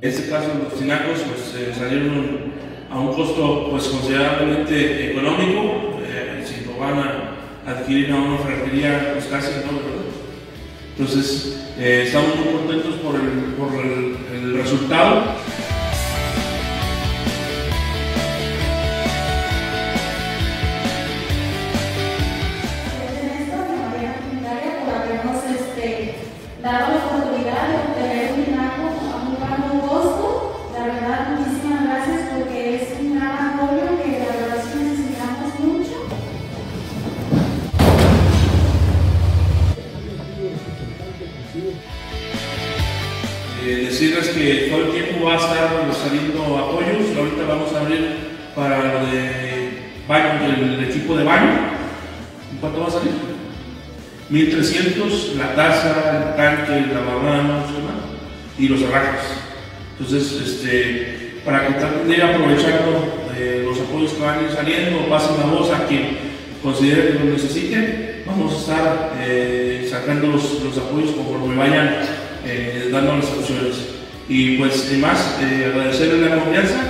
este caso los tinacos pues, salieron a un costo pues, considerablemente económico. Si lo van a adquirir a una ferretería, pues casi no, ¿verdad? Entonces, estamos muy contentos por el resultado. Dado la oportunidad de obtener un tinaco a muy bajo costo. La verdad, muchísimas gracias porque es un gran apoyo que la verdad sí necesitamos mucho. Decirles que todo el tiempo va a estar saliendo apoyos. Ahorita vamos a abrir para lo de baño, el equipo de baño. ¿Cuánto va a salir? 1,300, la taza, el tanque, el lavamanos y los herrajes. Entonces, para que traten de ir aprovechando los apoyos que van a ir saliendo, pasen la voz a quien considere que lo necesiten. Vamos a estar sacando los apoyos conforme vayan dando las opciones. Y pues, además, agradecerles la confianza